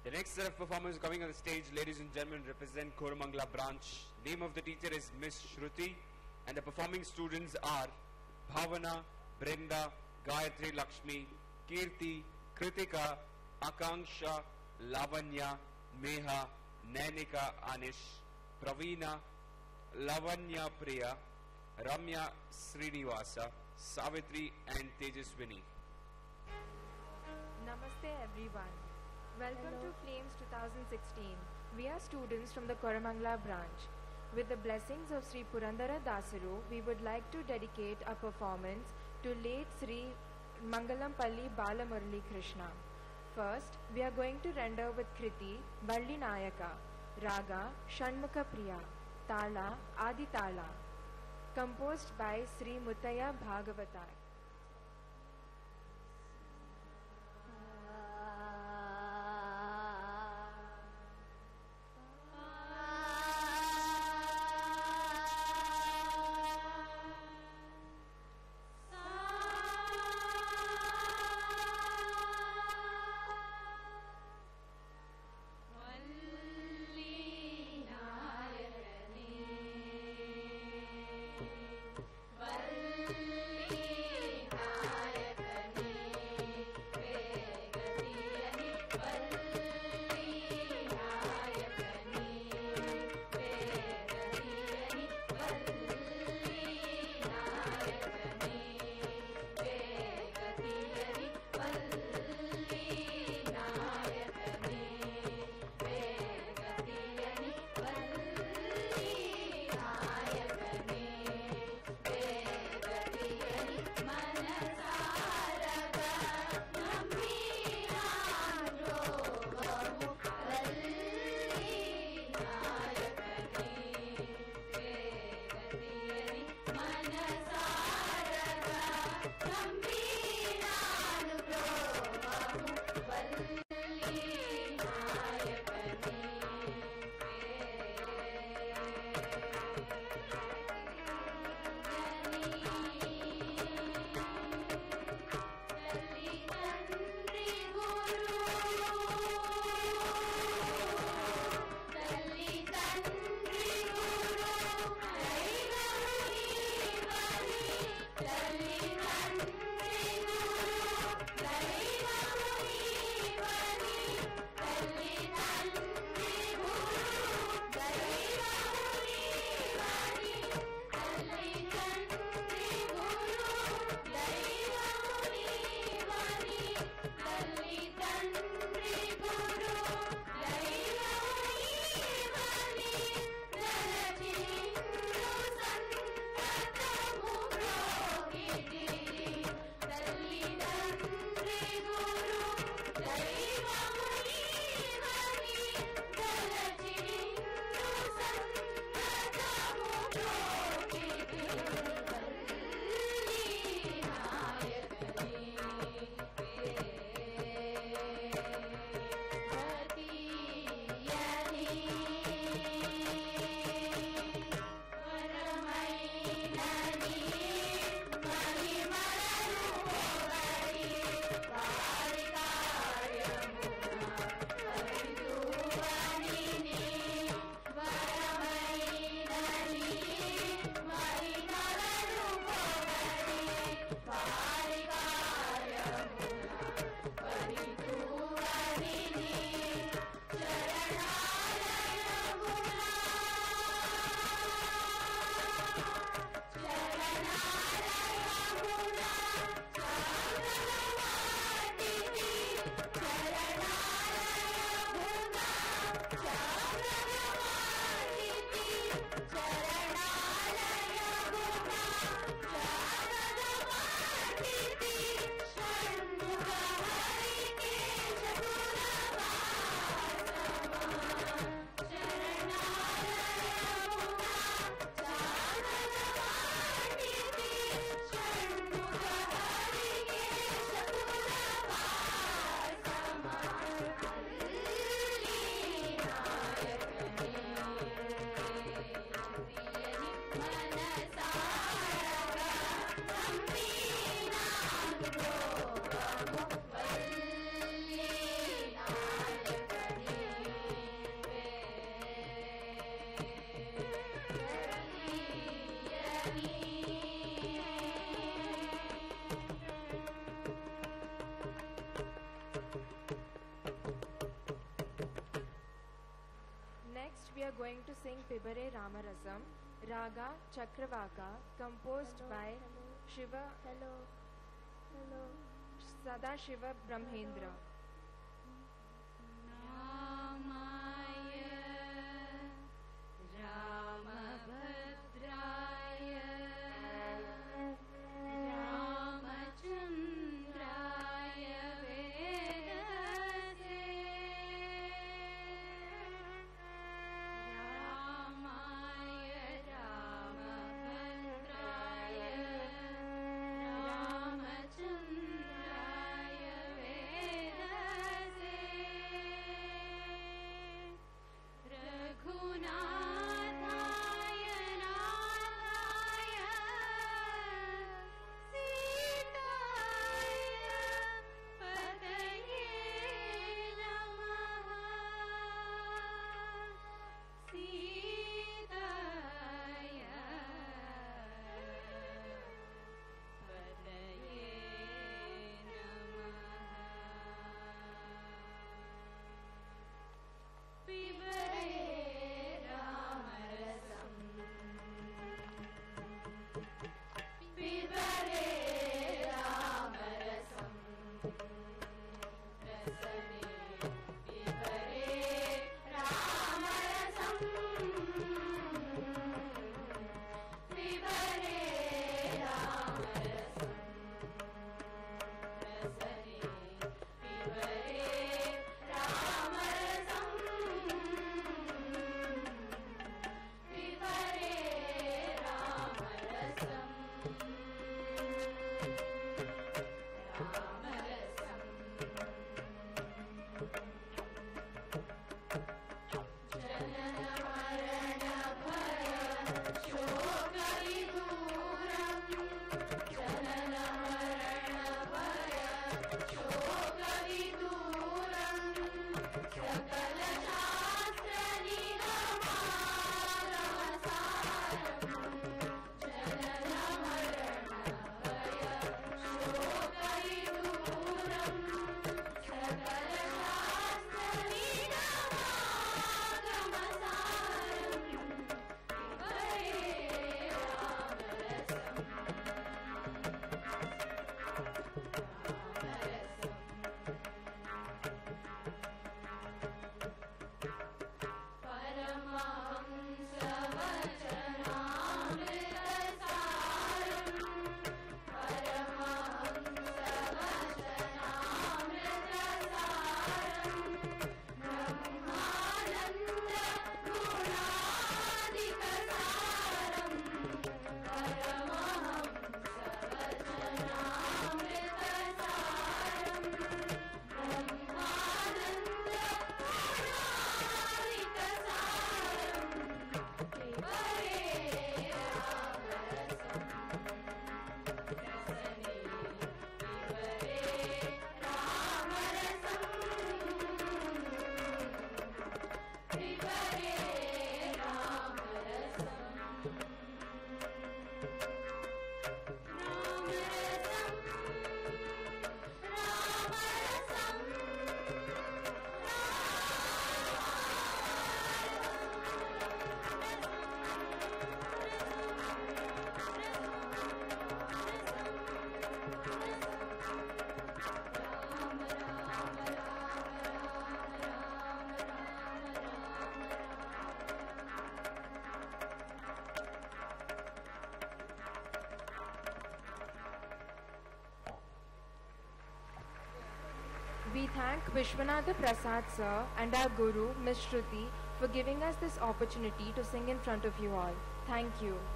The next set of performers coming on the stage, ladies and gentlemen, represent Koramangala branch. Name of the teacher is Miss Shruti, and the performing students are Bhavana, Brenda, Gayatri Lakshmi, Kirti, Kritika, Akanksha, Lavanya, Meha, Nainika Anish, Praveena, Lavanya Priya, Ramya Srinivasa, Savitri and Tejaswini. Namaste everyone. Welcome to Flames 2016. We are students from the Koramangala branch. With the blessings of Sri Purandara Dasaru, we would like to dedicate our performance to late Sri Mangalampalli Balamurali Krishna. First, we are going to render with Kriti Balli Nayaka, Raga Shanmukha Priya, Tala Adi Tala, composed by Sri Muttaya Bhagavatar. Valli are going to sing Pibare Ramarasam, Raga Chakravaka, composed by Shiva Sadashiva Brahmendra. We thank Vishwanatha Prasad sir and our Guru, Ms. Shruti, for giving us this opportunity to sing in front of you all. Thank you.